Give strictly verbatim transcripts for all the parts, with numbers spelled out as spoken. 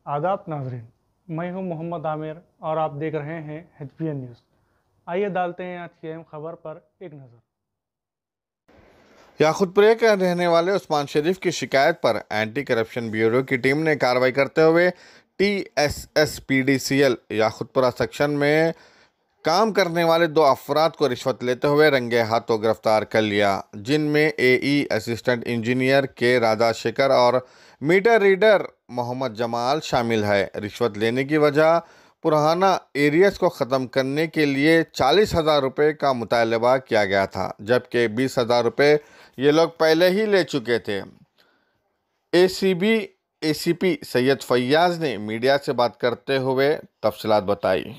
आदाब नाजरीन, मैं हूं मोहम्मद आमिर और आप देख रहे हैं एच बी एन न्यूज़। आइए डालते हैं आज की अहम खबर पर एक नज़र। याकुतपुरा के रहने वाले उस्मान शरीफ की शिकायत पर एंटी करप्शन ब्यूरो की टीम ने कार्रवाई करते हुए T S S P D C L Yakutpura section में काम करने वाले दो अफराद को रिश्वत लेते हुए रंगे हाथों गिरफ्तार कर लिया, जिनमें ए ई असिस्टेंट इंजीनियर के राजाशेखर और मीटर रीडर मोहम्मद जमाल शामिल है। रिश्वत लेने की वजह पुराना एरियस को ख़त्म करने के लिए चालीस हज़ार रुपये का मुतालबा किया गया था, जबकि बीस हज़ार रुपये ये लोग पहले ही ले चुके थे। A C B A C P Syed Fayaz ने मीडिया से बात करते हुए तफसीलात बताई।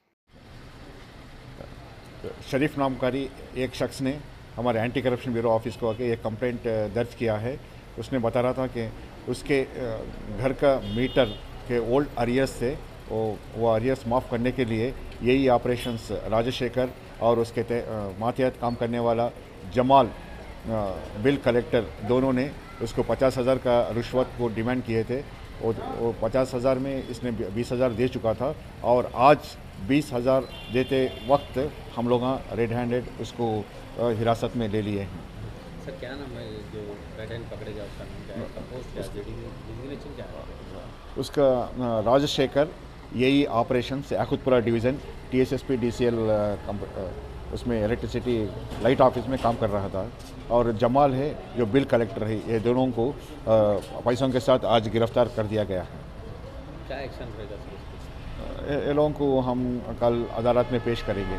शरीफ नामकारी एक शख्स ने हमारे एंटी करप्शन ब्यूरो ऑफिस को आके एक कंप्लेंट दर्ज किया है। उसने बता रहा था कि उसके घर का मीटर के ओल्ड अरियर्स थे, वो वो अरियर्स माफ़ करने के लिए यही ऑपरेशंस राजशेखर और उसके मातहत काम करने वाला जमाल बिल कलेक्टर दोनों ने उसको पचास हज़ार का रिश्वत को डिमांड किए थे। वो पचास हज़ार में इसने बीस हज़ार दे चुका था और आज बीस हज़ार देते वक्त हम लोग रेड हैंडेड उसको हिरासत में ले लिए हैं। सर क्या नाम है जो रेड हैंड पकड़े गया, उसका नाम क्या है, उसका पोस्ट क्या है, डिजिग्नेशन क्या है? उसका राजशेखर यही ऑपरेशन से Yakutpura division T S S P D C L उसमें इलेक्ट्रिसिटी लाइट ऑफिस में काम कर रहा था, और जमाल है जो बिल कलेक्टर है। ये दोनों को पैसों के साथ आज गिरफ्तार कर दिया गया है। क्या एक्शन रहेगा सर? ये लोगों को हम कल अदालत में पेश करेंगे।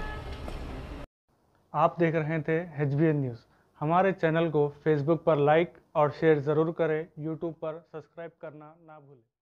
आप देख रहे थे एच बी एन न्यूज़। हमारे चैनल को फेसबुक पर लाइक और शेयर ज़रूर करें, यूट्यूब पर सब्सक्राइब करना ना भूलें।